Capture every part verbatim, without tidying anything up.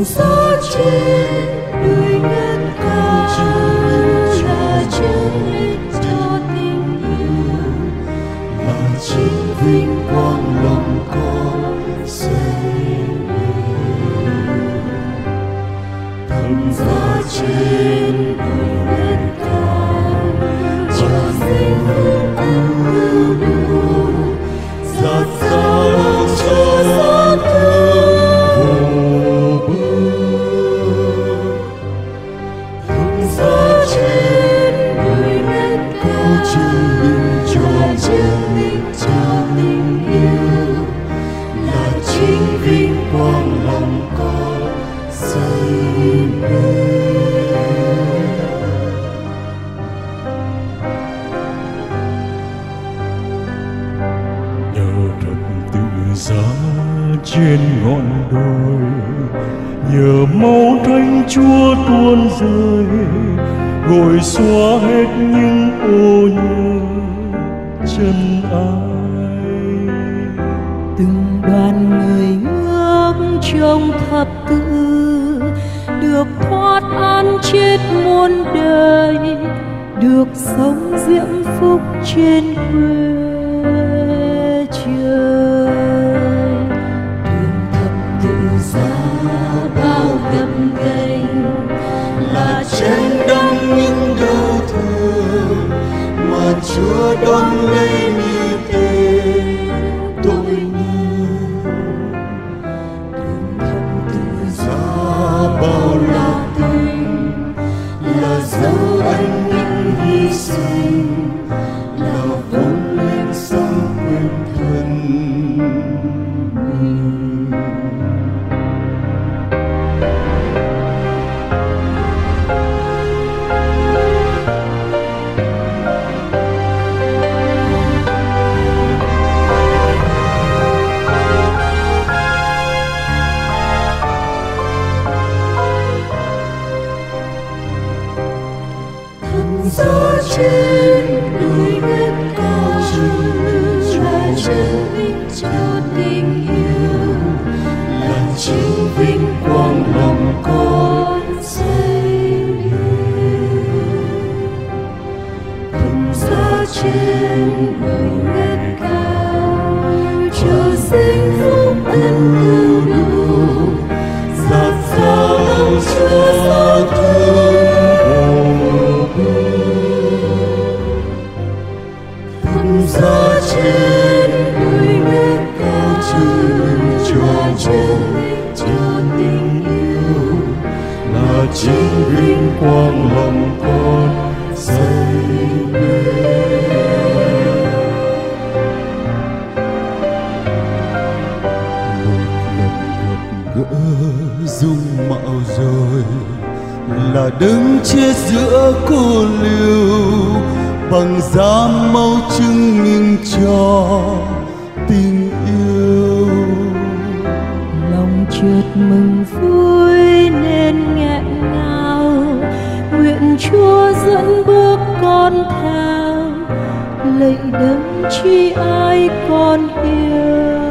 thăng giá trên đời ngất cao là chứng minh cho tình yêu, là chính vinh quang lòng con xây nên. Thăng giá trên đời ngất cao cho sinh hương ưu đủ, giạt rào cho xót thương vô bờ. Thăng giá trên đời ngất cao chứng minh cho chứng minh cho tình yêu, là chính vinh quang lòng con xây nên. Nhờ thật tự giá trên ngọn đồi, nhờ máu thánh Chúa tuôn rơi, gội xóa hết những ô nhơ chân ai. Từng đoàn người ngước trông thập tự, được thoát án chết muôn đời, được sống diễm phúc trên quê trời. Đường thập tự giá bao gập ghềnh, là trên đông những đau thương mà Chúa đón lấy như tên tội nhân. Đường thập tự giá bao là tình, là dấu ân những hy sinh, là vốn lên sống quên thân mình. Thăng giá trên đời ngất cao chứng minh là chứng minh cho tình yêu, là chính vinh quang lòng con xây nên. Thăng giá trên đời ngất cao cho sinh phúc ân ưu đủ, giạt rào lòng Chúa xót thương vô bờ. Thăng giá trên đời ngất cao chứng minh cho chứng minh cho tình yêu, là chính vinh quang lòng con xây nên. Một lần gặp gỡ dung mạo rồi, là đứng chết giữa cô liêu, bằng giá máu chứng minh cho tình yêu. Lòng chợt mừng vui nên nghẹn ngào, nguyện Chúa dẫn bước con theo, lạy đấng chi ai con yêu.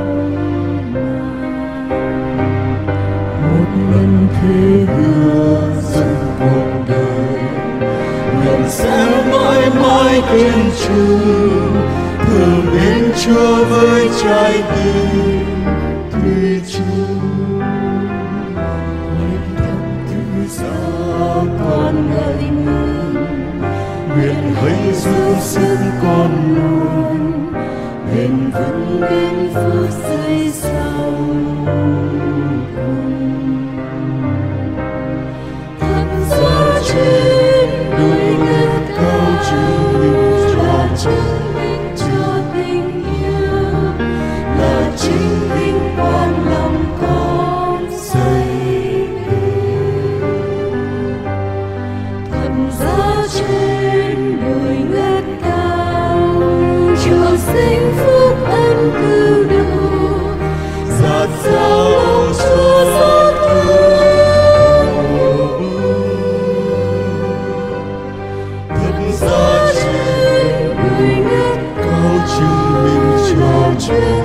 Một lần thề hứa dẫn cuộc đời, nguyện sẽ mãi mãi kiên trì, thường đến Chúa với trái tim thủy chung. Hãy thập tự giá con ngợi mừng, nguyện hãy giữ sức con luôn, bền vững đến phút giây sau cùng. Thăng giá trên đời ngất cao chứng minh cho chứng minh cho tình yêu, là chính vinh quang lòng con xây nên. Thăng giá trên đời ngất cao cho sinh phúc ân ưu đủ, giạt rào lòng Chúa xót thương vô bờ. Thăng giá trên đời ngất cao chứng minh cho chứng